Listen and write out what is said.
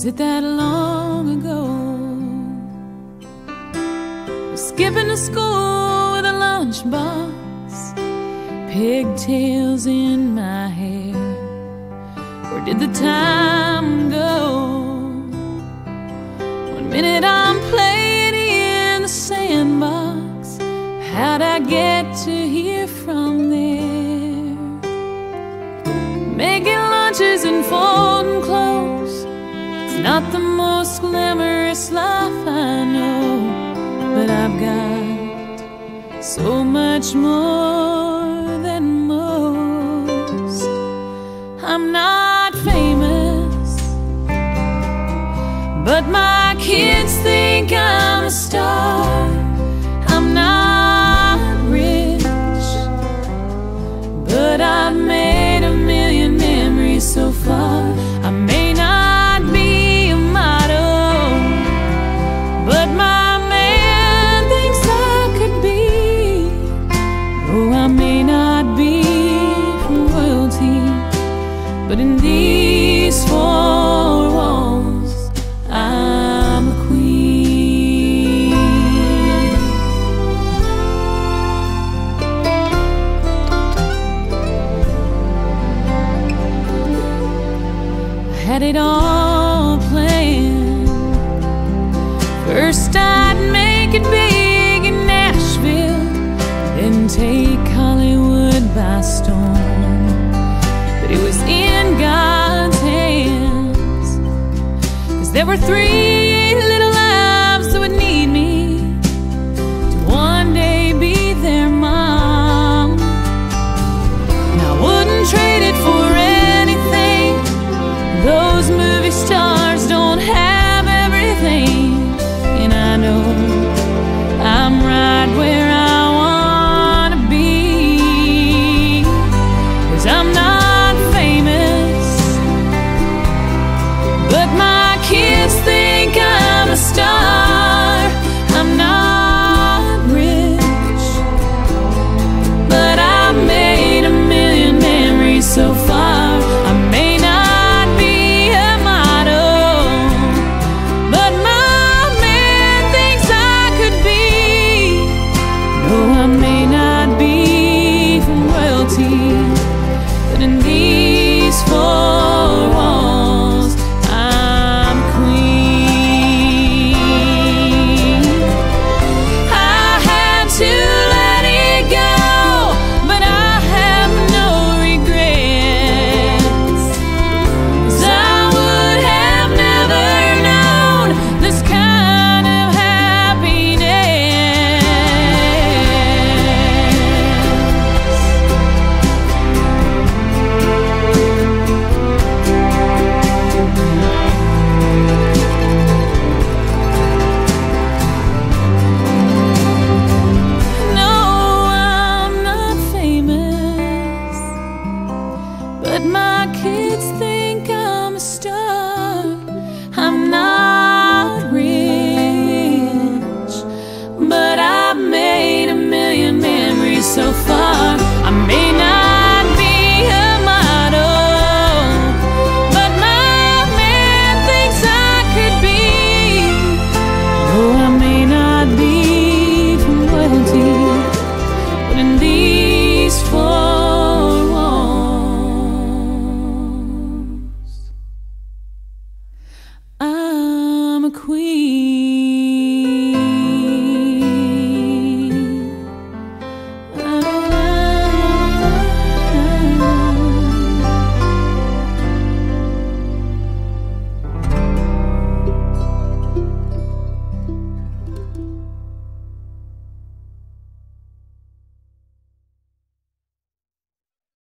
it that long ago? Skipping to school with a lunchbox, pigtails in my hair. Where did the time go? One minute I'm playing in the sandbox, how'd I get to here from there? Making lunches and folding clothes, it's not the most glamorous life I know, but I've got so much more than most. I'm not famous, but my kids think I'm a star. I'm not rich, but I've made a million memories so far. I may not be a model, but my man thinks I could be. Oh, I may not be from royalty, but in these four walls I'm a queen. I had it all planned. First I'd make it big in Nashville, then take Hollywood by storm. But it was in God's hands, 'cause there were 3 little lives that would need me to one day be their mom. And I wouldn't trade it for anything. Those movie stars don't have everything, and I know I'm right where I wanna be. 'Cause I'm not famous, but my kids think I'm a star. I'm not rich, but I've made a million memories so far. I may not be a model, but my man thinks I could be. No, I may not be from royalty, but in these four walls I'm queen. I had to let it go, but I have no regrets, 'cause I would have never known this kind of happiness. No, I'm not famous, but my kids think I'm a star. I'm not rich, but I've made a million memories so far.